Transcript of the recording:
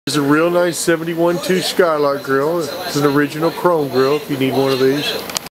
It's a real nice 71.2 Skylark Grille. It's an original chrome grill if you need one of these.